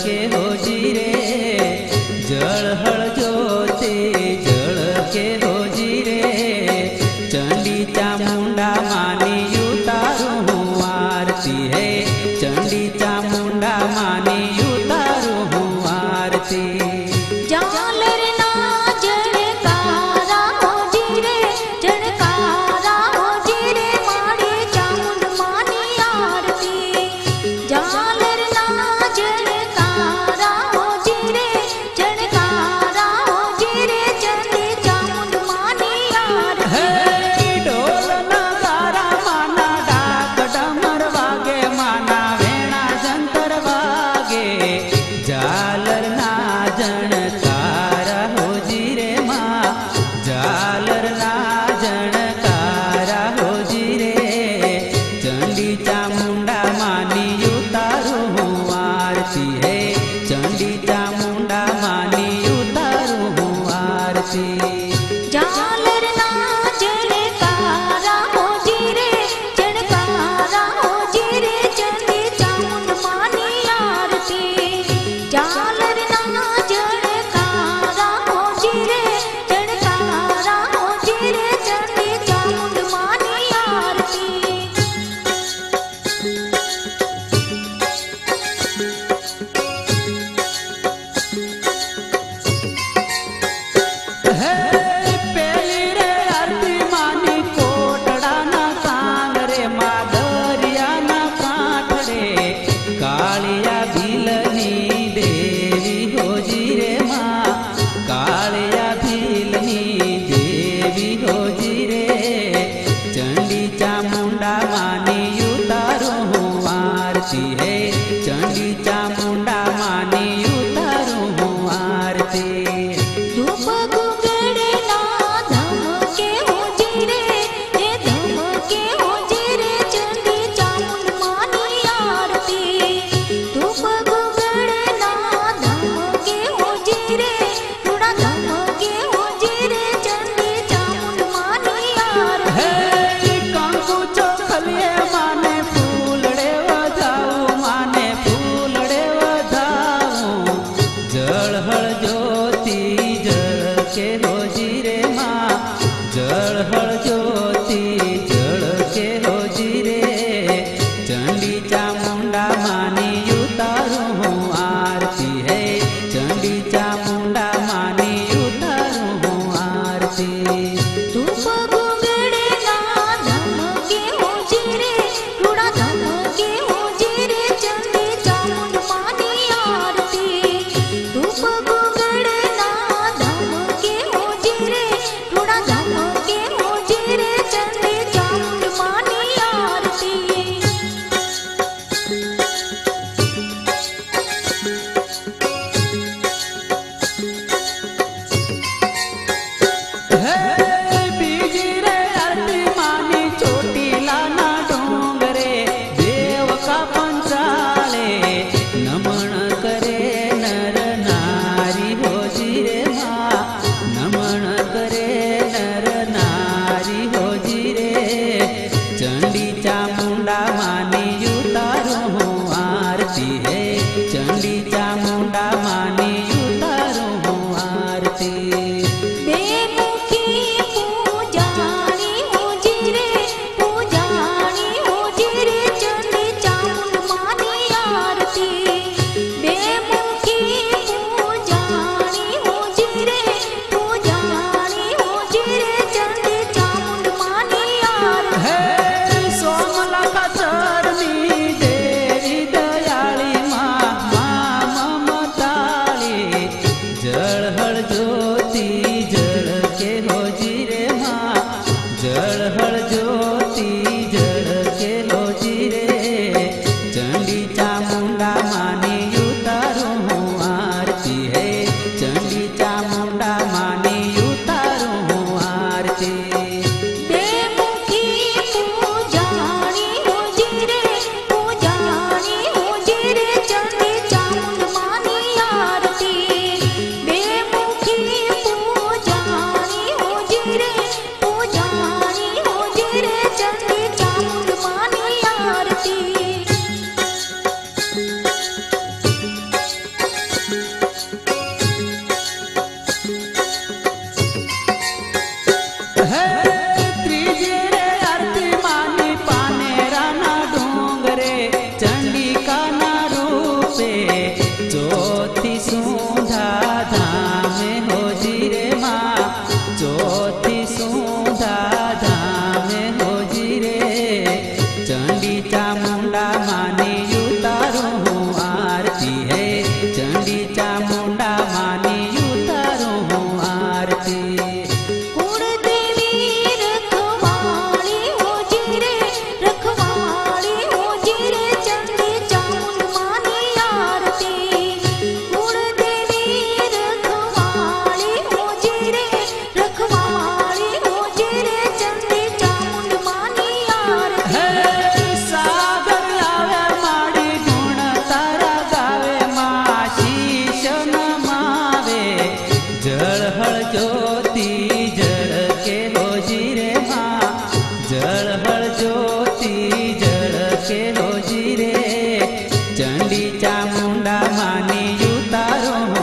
के हो जीरे जल हल ज्योति जल के हो जीरे चंडी चामुंडा मानी उतारू हूँ आरती है चंडी चामुंडा मानी उतारू हूँ आरती। जालर ना जनकारा हो जीरे माँ जालर ना जनकारा हो जीरे चंडी चामुंडा मानी उतारू हूँ आरती है चंडी चामुंडा मानी उतारू हूँ आरती। जालर ना जनकारा हो जीरे जनकारा हो जीरे चंडी चामुंड मानी आरती। जालर ना जनकारा हो जीरे जनकारा हो जीरे चंडी चामुंड मानी आरती। कालिया भीलनी देवी हो जीरे माँ कालिया भीलनी देवी हो जीरे चंडी चामुंडा मानी उतारू हूँ आरती है चंडी चामुंडा मानी उतारू हूँ आरती। धूप गुगड़े ना धमके हो जीरे ये धमके हो जीरे चंडी चामुंड मानी आरती। धूप गुगड़े ना धमके हो जीरे थोड़ा धमके हो जीरे चंडी चामुंड मानी आरती। कंकु चोखलिए माने फूलड़े वधाऊ माने फूलड़े वधाऊ चामुंडा मानी उतारो